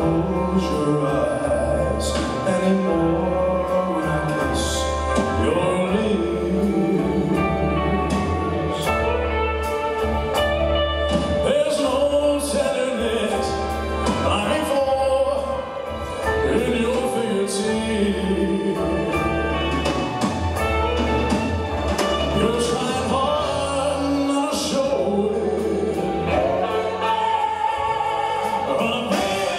close your eyes anymore when I kiss your lips. There's no tenderness like before in your fingertips. You're trying hard not to show it, but baby,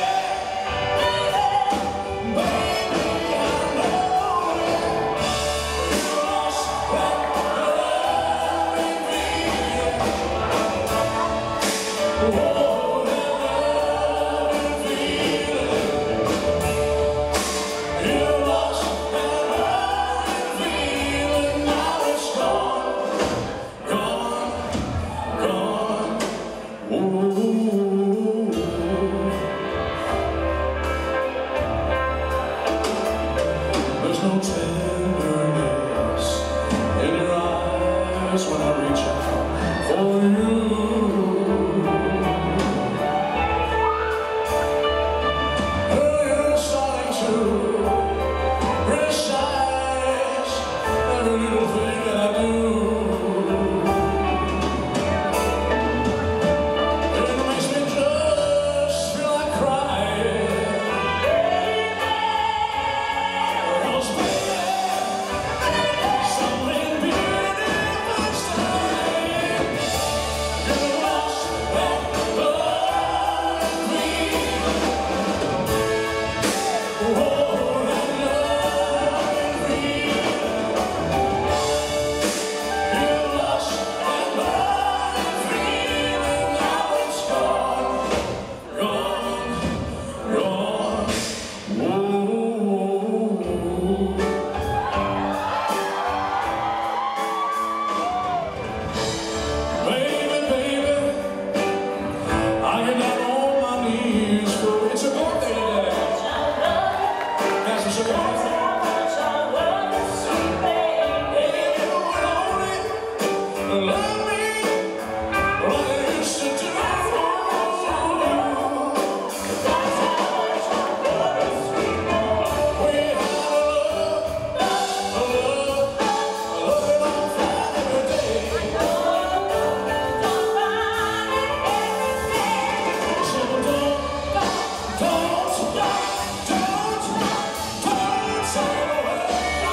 I know it. You lost that loving feeling. Oh, that loving feeling. You lost that loving feeling. Now it's gone, gone, gone. Ooh. There's no tenderness in your eyes when I reach out for you. You're starting to criticize every little thing that I do. It makes me just feel like crying. 'Cause baby, something beautiful's dying. You lost that loving feeling. Oh, that loving feeling. You lost that loving feeling. Now it's gone, gone, gone. Whoa. Baby, baby, I get down on my knees for it's a birthday today. That's a surprise. Hey, you would only love me like I used to do. We had a love on fire every day. So don't sail away.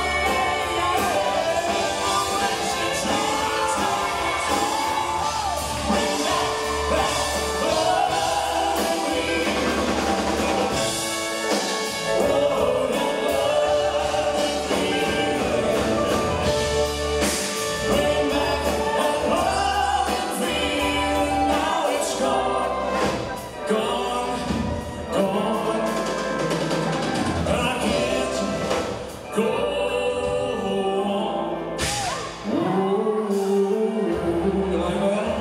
Bring back that loving feeling. Oh, that loving feeling. Bring back that loving feeling. Now it's gone, gone, gone. And I can't go on. Ooh, you like that?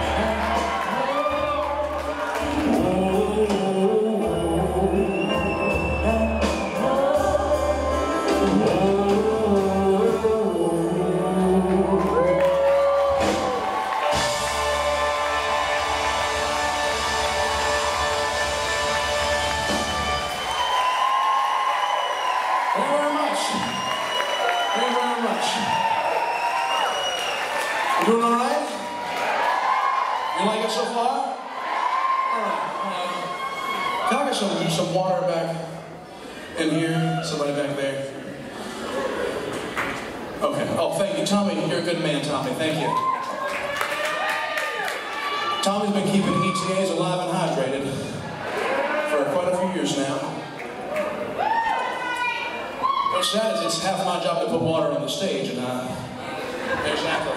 Thank you very much. Thank you very much. You doing all right? You like it so far? All right. Can I get some water back in here? Somebody back there? Okay. Oh, thank you. Tommy, you're a good man, Tommy. Thank you. Tommy's been keeping ETAs alive and hydrated for quite a few years now. What's sad is it's half my job to put water on the stage, and exactly.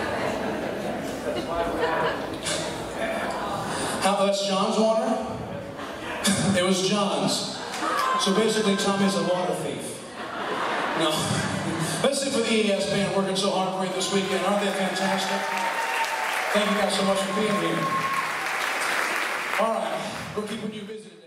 That's John's water? It was John's. So basically, Tommy's a water thief. No. That's it for the EES band working so hard for you this weekend. Aren't they fantastic? Thank you guys so much for being here. All right, we're keeping you busy.